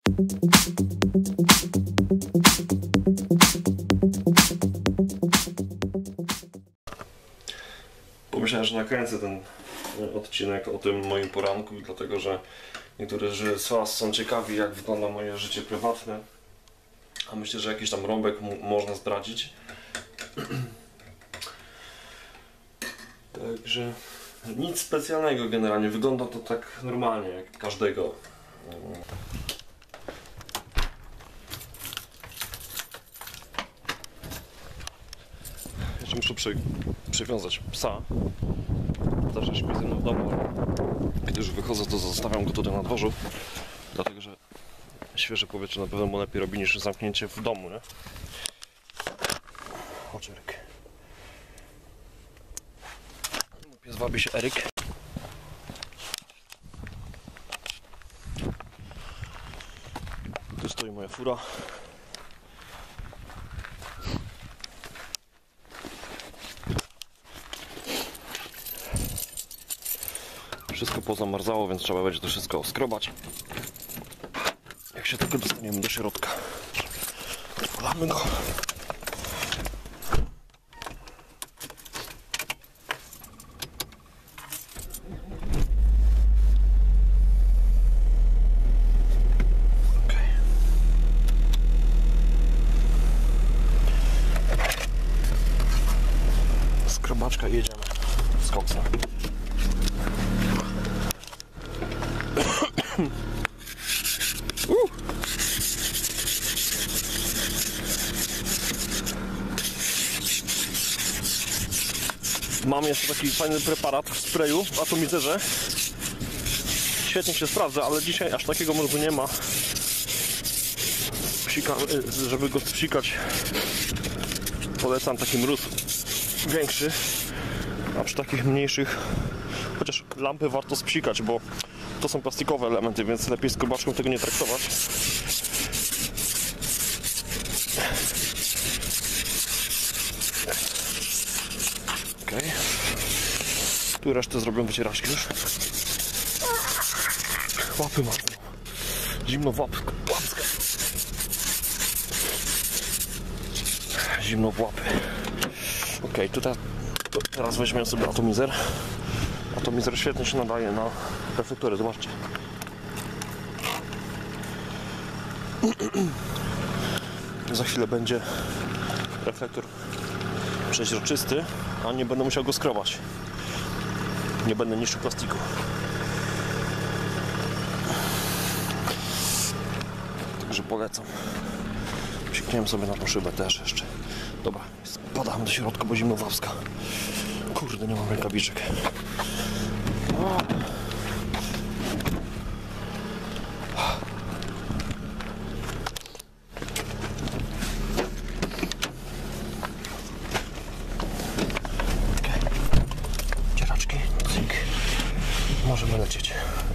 Pomyślałem, że nakręcę ten odcinek o tym moim poranku, dlatego że niektórzy z Was są ciekawi, jak wygląda moje życie prywatne, a myślę, że jakiś tam rąbek można zdradzić. Także nic specjalnego generalnie, wygląda to tak normalnie jak każdego. Jeszcze muszę przywiązać psa. Zawsze śpi ze mną w domu. Kiedy już wychodzę, to zostawiam go tutaj na dworzu, dlatego że świeże powietrze na pewno mu lepiej robi niż zamknięcie w domu, nie? Chodź, Eryk. Pies wabi się Eryk. Tu stoi moja fura. Wszystko pozamarzało, więc trzeba będzie to wszystko oskrobać. Jak się tylko dostaniemy do środka, odpalamy go. Skrobaczka i jedziemy z koksem. Mam jeszcze taki fajny preparat w sprayu, w atomizerze. Świetnie się sprawdza, ale dzisiaj aż takiego mrozu nie ma. Żeby go psikać, polecam taki mróz większy, a przy takich mniejszych, chociaż lampy warto spsikać, bo to są plastikowe elementy, więc lepiej z skrobaczką tego nie traktować. Okej. Tu resztę zrobią wycieraczki już. Łapy mam. Zimno w łapkę. Zimno w łapy. Okej, tutaj teraz weźmiemy sobie atomizer. Atomizer świetnie się nadaje na reflektory, zobaczcie. Za chwilę będzie reflektor przeźroczysty, a nie będę musiał go skrobać. Nie będę niszczył plastiku. Także polecam. Psikniemy sobie na tą szybę też jeszcze. Dobra, spadam do środka, bo zimno wawska. Kurde, nie mam rękawiczek. Cieraczki, cyk. Możemy lecieć.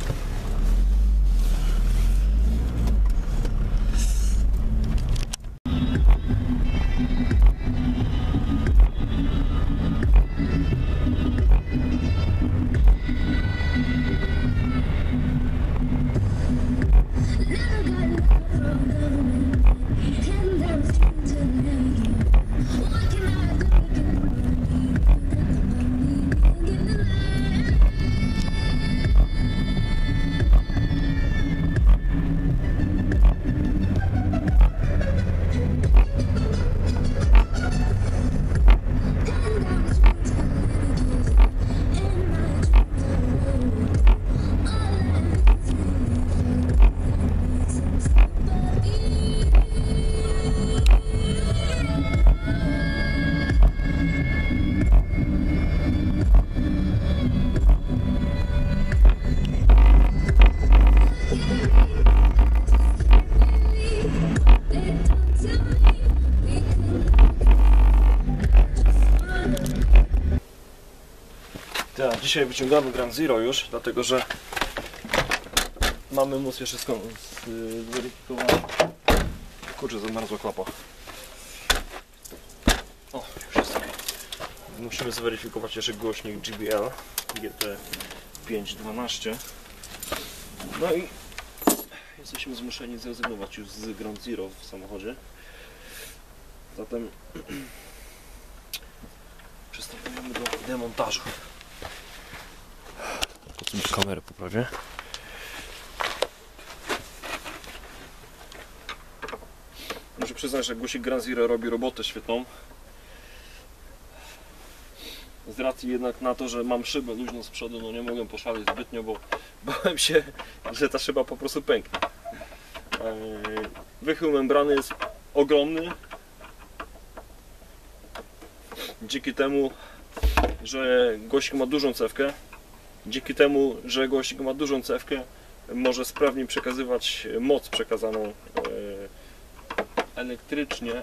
Tak, dzisiaj wyciągamy Ground Zero już, dlatego że mamy mus jeszcze zweryfikowany. Kurczę, zamarzła klapa. O, już jest ok. Musimy zweryfikować jeszcze głośnik JBL GT512. No i jesteśmy zmuszeni zrezygnować już z Ground Zero w samochodzie. Zatem przystępujemy do demontażu. Po co kamerę poprawię? Muszę przyznać, że głosik Ground Zero robi robotę świetną. Z racji jednak na to, że mam szybę luźną z przodu, no nie mogłem poszaleć zbytnio, bo bałem się, że ta szyba po prostu pęknie. Wychył membrany jest ogromny. Dzięki temu, że głosik ma dużą cewkę, może sprawniej przekazywać moc przekazaną elektrycznie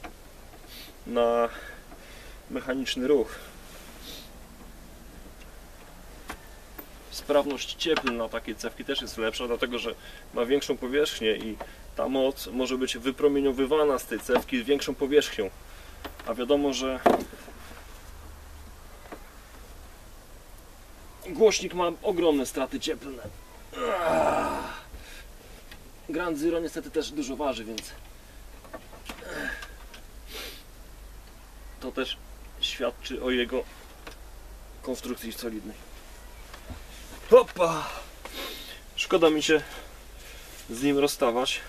na mechaniczny ruch. Sprawność cieplna takiej cewki też jest lepsza, dlatego że ma większą powierzchnię i ta moc może być wypromieniowywana z tej cewki większą powierzchnią. A wiadomo, że głośnik ma ogromne straty cieplne. Ground Zero niestety też dużo waży, więc to też świadczy o jego konstrukcji solidnej. Hopa! Szkoda mi się z nim rozstawać.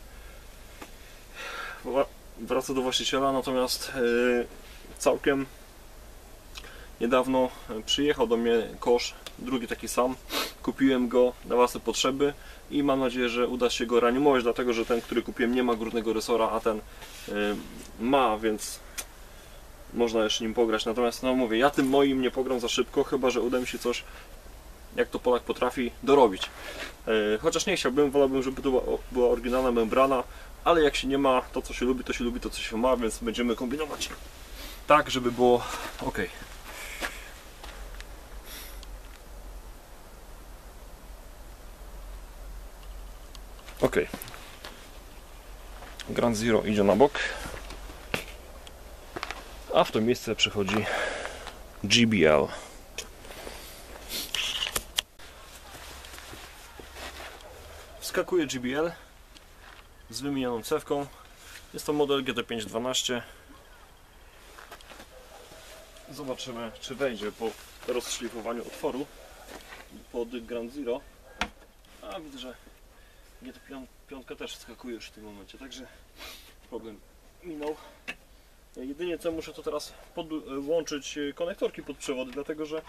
Wraca do właściciela, natomiast całkiem niedawno przyjechał do mnie kosz, drugi taki sam. Kupiłem go na własne potrzeby i mam nadzieję, że uda się go reanimować, dlatego że ten, który kupiłem, nie ma górnego resora, a ten ma, więc można jeszcze nim pograć. Natomiast no mówię, ja tym moim nie pogram za szybko, chyba że uda mi się coś, jak to Polak potrafi, dorobić. Chociaż nie chciałbym, wolałbym, żeby to była oryginalna membrana, ale jak się nie ma, to co się lubi, to się lubi, to co się ma, więc będziemy kombinować tak, żeby było ok. Ok. Ground Zero idzie na bok, a w to miejsce przychodzi GBL. Wskakuje GBL z wymienioną cewką. Jest to model GT512. Zobaczymy, czy wejdzie po rozszlifowaniu otworu pod Ground Zero. A widzę, że GT5 też wskakuje już w tym momencie, także problem minął. Jedynie co muszę to teraz podłączyć konektorki pod przewody, dlatego że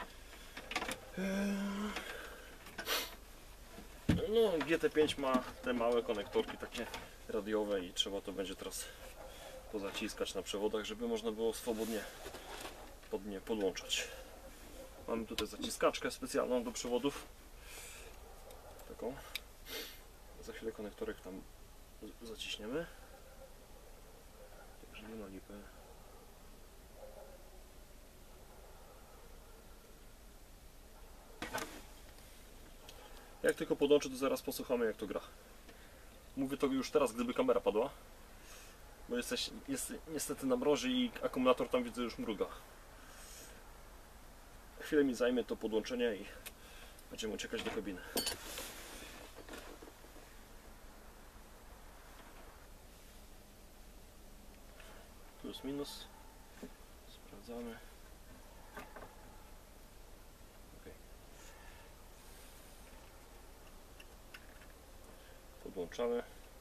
no, GT5 ma te małe konektorki takie radiowe i trzeba to będzie teraz pozaciskać na przewodach, żeby można było swobodnie pod nie podłączać. Mamy tutaj zaciskaczkę specjalną do przewodów, taką. Za chwilę konektorek tam zaciśniemy, także nie ma lipy. Jak tylko podłączę, to zaraz posłuchamy, jak to gra. Mówię to już teraz, gdyby kamera padła, bo jest niestety na mrozie i akumulator tam, widzę, już mruga. Chwilę mi zajmie to podłączenie i będziemy uciekać do kabiny. Plus minus. Sprawdzamy. Okay. Podłączamy.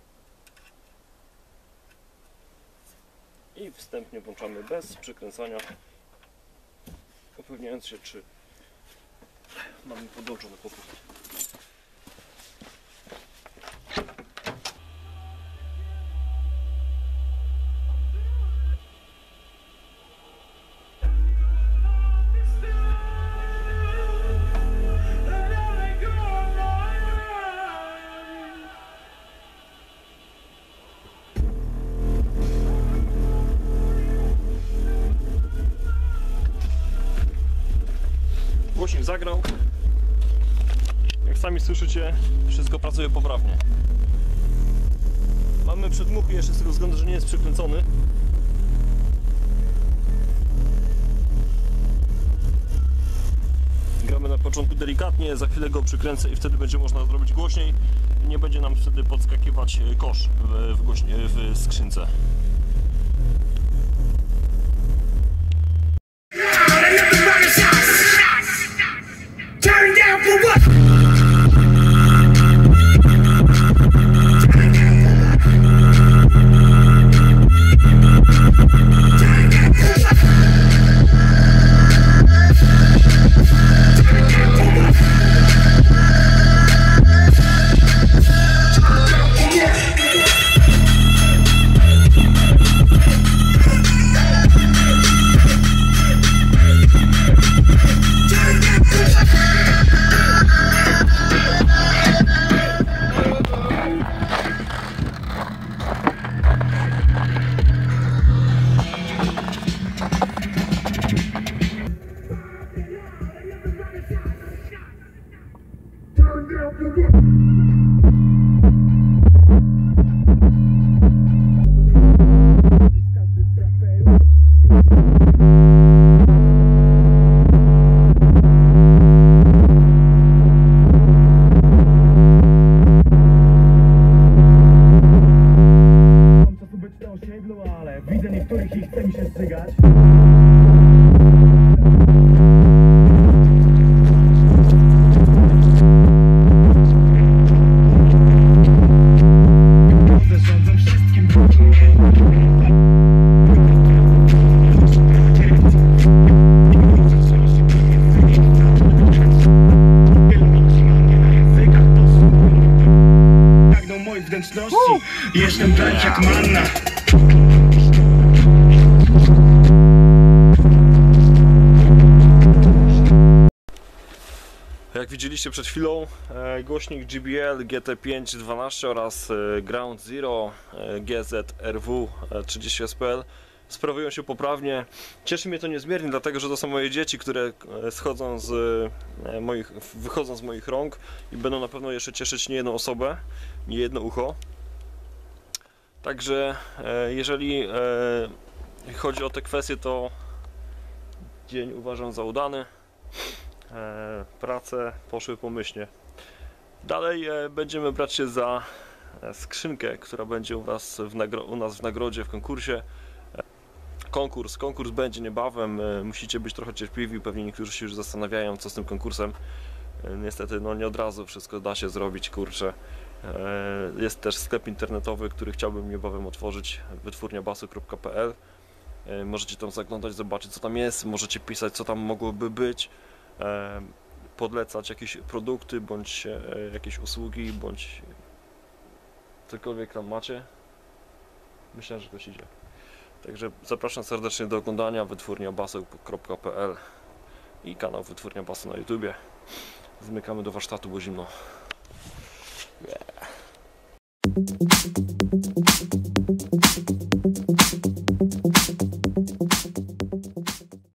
I wstępnie włączamy bez przykręcania, upewniając się, czy mamy podłączony pokój. Głośnik zagrał. Jak sami słyszycie, wszystko pracuje poprawnie. Mamy przedmuchy jeszcze z tego względu, że nie jest przykręcony. Gramy na początku delikatnie, za chwilę go przykręcę i wtedy będzie można zrobić głośniej. nie będzie nam wtedy podskakiwać kosz w skrzynce. Ale widzę niektórych i chce mi się stygać. Zarządzam wszystkim. Pragną moich wnętrzności. Jestem tańcz jak manna. Jak widzieliście przed chwilą, głośnik JBL GT512 oraz Ground Zero GZ-RW 30 SPL sprawują się poprawnie. Cieszy mnie to niezmiernie, dlatego że to są moje dzieci, które wychodzą z moich rąk i będą na pewno jeszcze cieszyć nie jedną osobę, nie jedno ucho. Także jeżeli chodzi o te kwestie, to dzień uważam za udany. Prace poszły pomyślnie. Dalej będziemy brać się za skrzynkę, która będzie u nas w nagrodzie w konkursie. Konkurs będzie niebawem, musicie być trochę cierpliwi, pewnie niektórzy się już zastanawiają, co z tym konkursem. Niestety no nie od razu wszystko da się zrobić, kurczę. Jest też sklep internetowy, który chciałbym niebawem otworzyć, wytwórniabasu.pl. Możecie tam zaglądać, zobaczyć co tam jest, możecie pisać co tam mogłoby być, podlecać jakieś produkty, bądź jakieś usługi, bądź cokolwiek tam macie. Myślę, że to się idzie. Także zapraszam serdecznie do oglądania wytwórniabasu.pl i kanał Wytwórnia Basu na YouTubie. Zmykamy do warsztatu, bo zimno. Yeah.